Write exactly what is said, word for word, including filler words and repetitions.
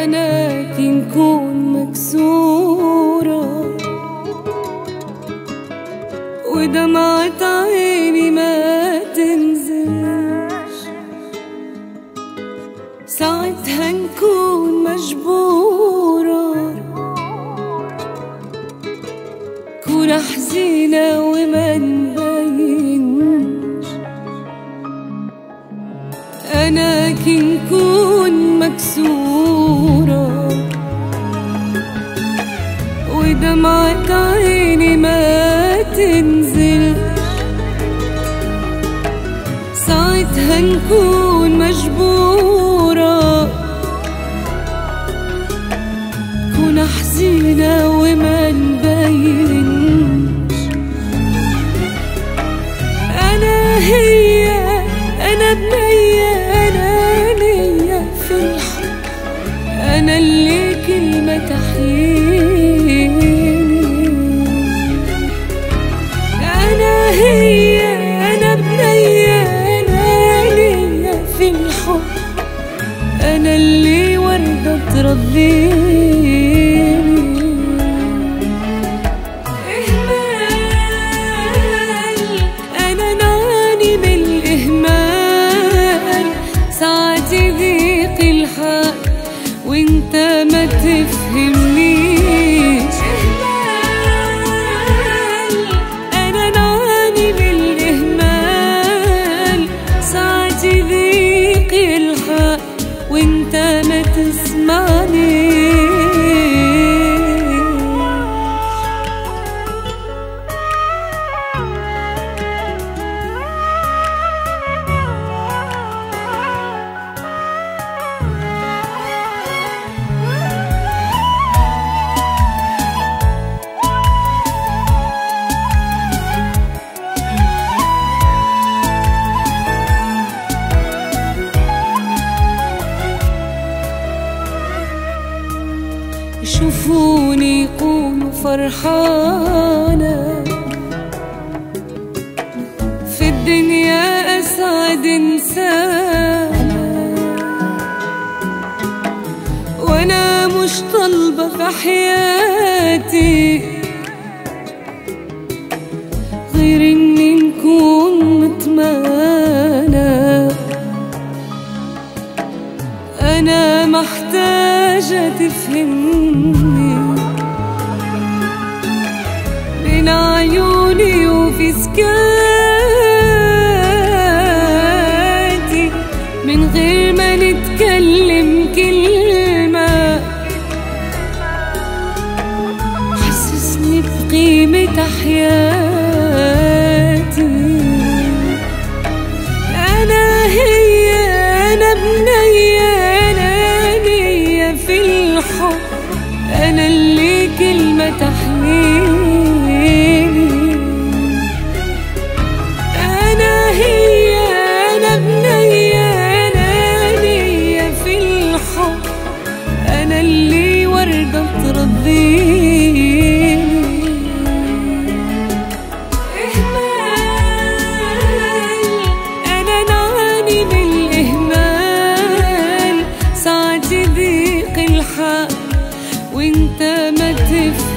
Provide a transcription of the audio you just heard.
أنا كي نكون مكسورة ودمعة عيني ما تنزلش، ساعتها نكون مجبورة كون حزينة وما نبينش. أنا كي نكون مكسورة ودمعة عيني ما تنزل، ساعتها نكون مجبورة كون حزينة وما نبينش. أنا هي أنا بنية أنا ليا في الحب، أنا اللي كلمة تحييني. أنا هي أنا بنية أنا ليا في الحب، أنا اللي وردة ترضيني. إهمال أنا نعاني من الإهمال، ساعات يضيق الحال وانت ما تفهمنيش. إهمال أنا نعاني من الإهمال، ساعات يضيق الحال وانت ما تسمعنيش. يشوفوني يقولوا فرحانة في الدنيا أسعد إنسانة، وأنا مش طالبة في حياتي غير إني نكون مطمئنة. أنا محتاجة تفهمني بين عيوني وفي سكاتي، من غير ما نتكلم كلمة حسسني بقيمة حياتي. أنا هي أنا بنية في الحب، أنا اللي كلمة تحميني. أنا هي أنا بنية أنا ليا في الحب، أنا اللي وردة ترضيني. إهمال أنا نعاني من الإهمال، ساعات يضيق الحال وانت ما تفهم.